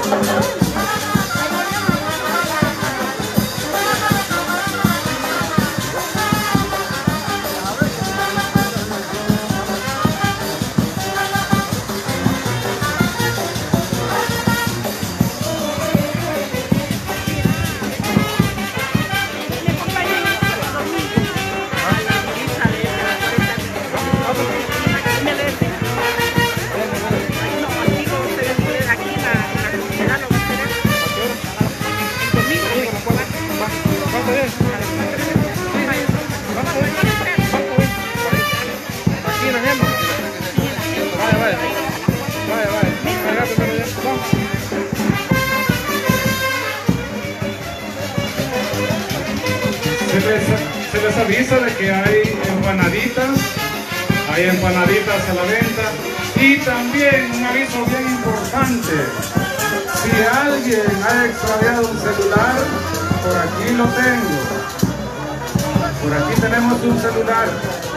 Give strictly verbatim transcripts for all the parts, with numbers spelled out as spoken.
Se les, se les avisa de que hay empanaditas, hay empanaditas a la venta. Y también un aviso bien importante: si alguien ha extraviado un celular, por aquí lo tengo. Por aquí tenemos un celular.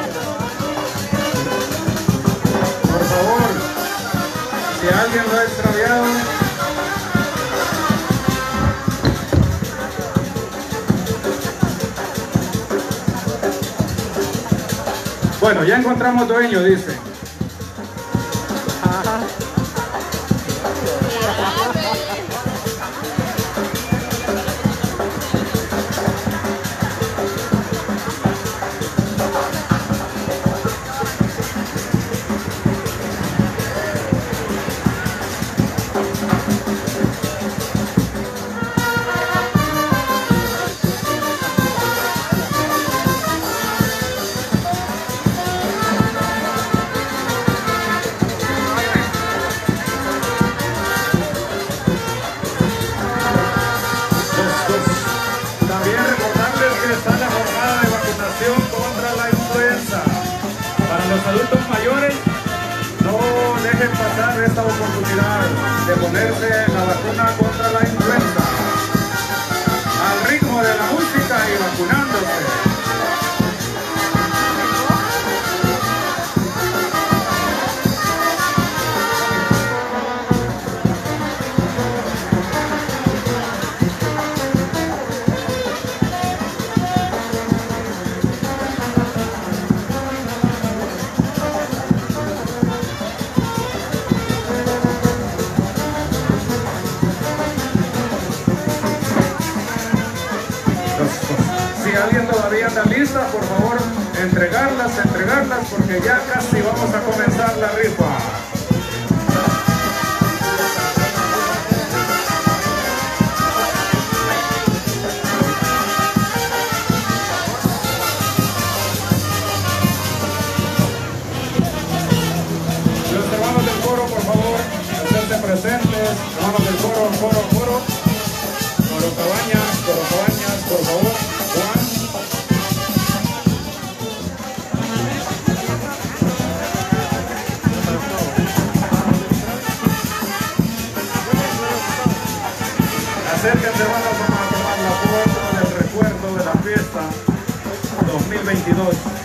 Por favor, si alguien lo ha extraviado, bueno, ya encontramos dueño, dice. También recordarles que está la jornada de vacunación contra la influenza. Para los adultos mayores, no dejen pasar esta oportunidad de ponerse la vacuna contra la influenza. Al ritmo de la música y vacunándose. Si alguien todavía anda lista, por favor, entregarlas, entregarlas, porque ya casi vamos a comenzar la rifa. Los hermanos del coro, por favor, hacerse presentes. Hermanos del coro, coro, coro. Coro Cabañas, coro Cabañas, por favor. Juan. Acérquense, vamos a tomar la foto del recuerdo de la fiesta dos mil veintidós.